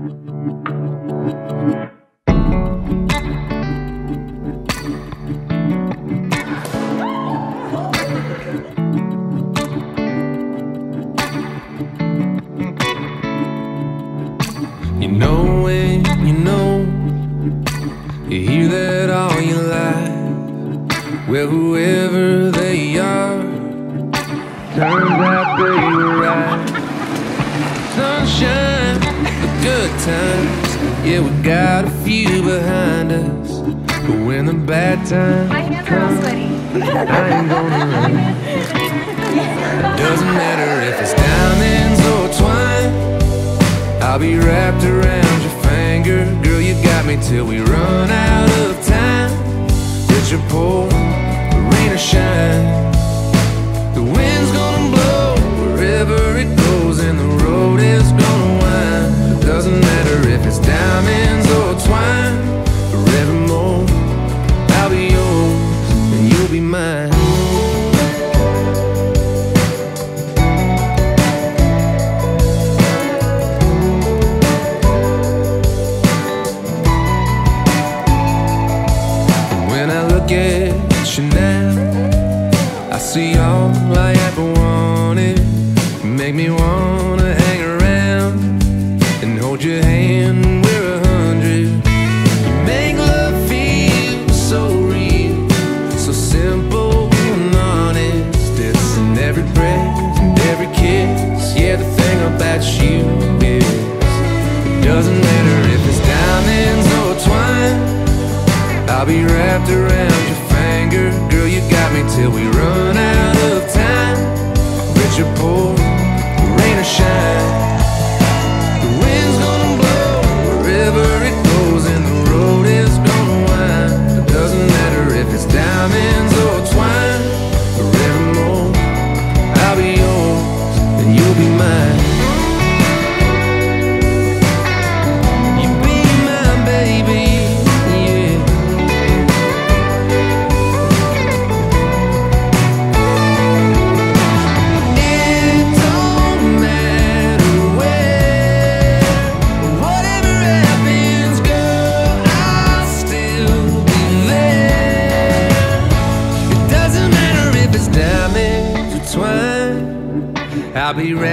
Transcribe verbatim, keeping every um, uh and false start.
You know when you know, you hear that all your life. Well, whoever they are, turns out they were right. Sunshine, the good times, yeah, we got a few behind us. But when the bad times my hands are all sweaty. I ain't gonna run. Doesn't matter if it's diamonds or twine, I'll be wrapped around your finger. Girl, you got me till we run out of time. It's your pour, rain or shine, the wind's gonna blow wherever it goes, and the road is gonna wind. It doesn't matter if it's diamonds or twine, forevermore I'll be yours and you'll be mine. At you now, I see all I ever wanted. You make me wanna hang around and hold your hand when we're a hundred. You make love feel so real, so simple and honest. It's in every breath and every kiss. Yeah, the thing about you is, it doesn't matter if it's diamonds or twine, I'll be wrapped around your finger. Girl, you got me till we run out of time. Rich or poor, rain or shine, the wind's gonna blow wherever it goes, and the road is gonna wind. It doesn't matter if it's diamonds or twine, forevermore I'll be yours and you'll be mine. You be my baby. I'll be ready.